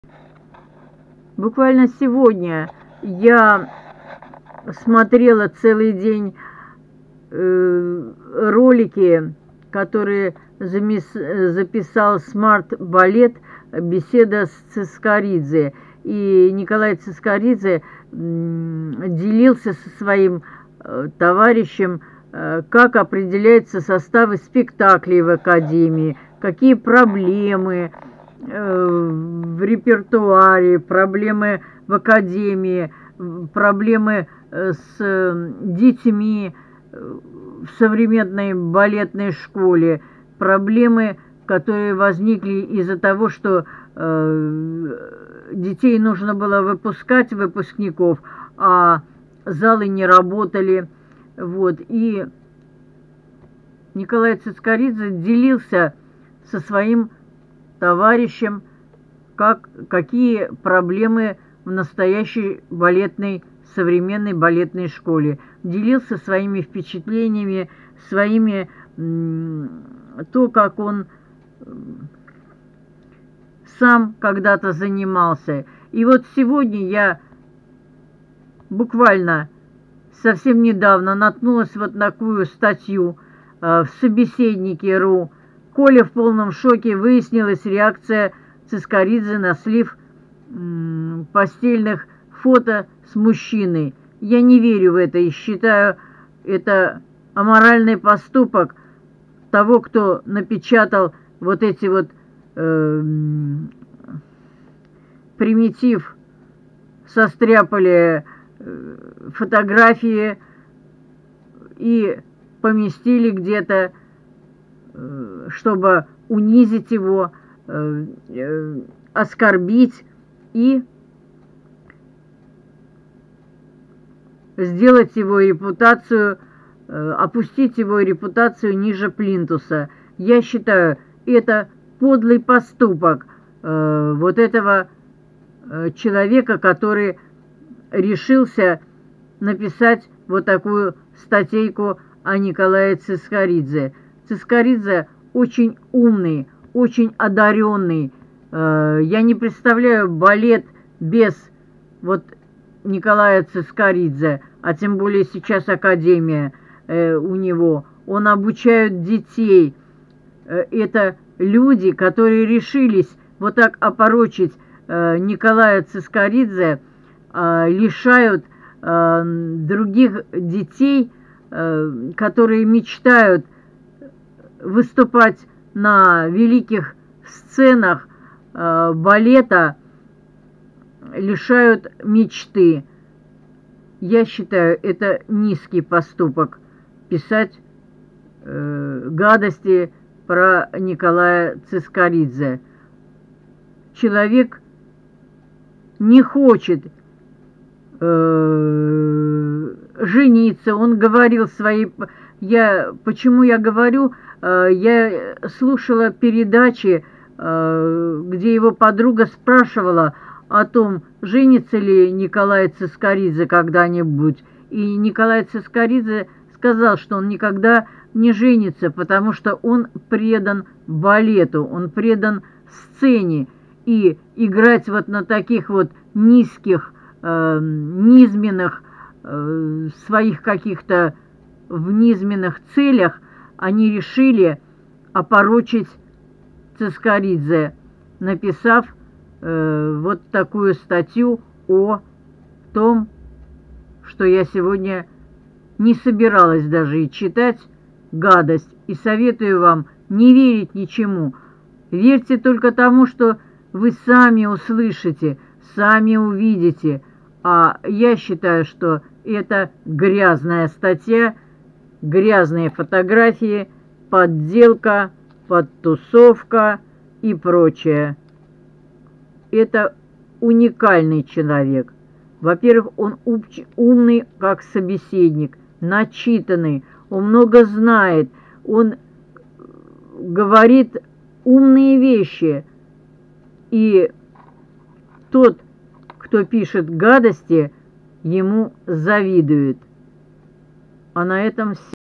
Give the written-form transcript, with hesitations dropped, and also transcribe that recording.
Буквально сегодня я смотрела целый день ролики, которые записал Smart Ballet «Беседа с Цискоридзе». И Николай Цискоридзе делился со своим товарищем, как определяются составы спектаклей в Академии, какие проблемы в репертуаре, проблемы в Академии, проблемы с детьми в современной балетной школе, проблемы, которые возникли из-за того, что детей нужно было выпускать, выпускников, а залы не работали. Вот. И Николай Цискоридзе делился со своим товарищем, какие проблемы в настоящей современной балетной школе. Делился своими впечатлениями, то, как он сам когда-то занимался. И вот сегодня я буквально совсем недавно наткнулась вот на такую статью в «Собеседнике.ру». Коля в полном шоке, выяснилась реакция Цискоридзе на слив постельных фото с мужчиной. Я не верю в это и считаю это аморальный поступок того, кто напечатал вот эти вот примитив, состряпали фотографии и поместили где-то, чтобы унизить его, оскорбить и сделать его репутацию, опустить его репутацию ниже плинтуса. Я считаю, это подлый поступок вот этого человека, который решился написать вот такую статейку о Николае Цискоридзе. Цискоридзе очень умный, очень одаренный. Я не представляю балет без вот Николая Цискоридзе, а тем более сейчас академия у него. Он обучает детей. Это люди, которые решились вот так опорочить Николая Цискоридзе, лишают других детей, которые мечтают выступать на великих сценах балета, лишают мечты. Я считаю, это низкий поступок писать гадости про Николая Цискоридзе. Человек не хочет жениться. Он говорил почему я говорю, я слушала передачи, где его подруга спрашивала о том, женится ли Николай Цискоридзе когда-нибудь. И Николай Цискоридзе сказал, что он никогда не женится, потому что он предан балету, он предан сцене. И играть вот на таких вот низких, низменных, своих каких-то в низменных целях они решили опорочить Цискоридзе, написав вот такую статью о том, что я сегодня не собиралась даже и читать, гадость. И советую вам не верить ничему. Верьте только тому, что вы сами услышите, сами увидите. А я считаю, что это грязная статья, грязные фотографии, подделка, подтусовка и прочее. Это уникальный человек. Во-первых, он умный как собеседник, начитанный, он много знает, он говорит умные вещи. И тот, кто пишет гадости, ему завидует. А на этом все.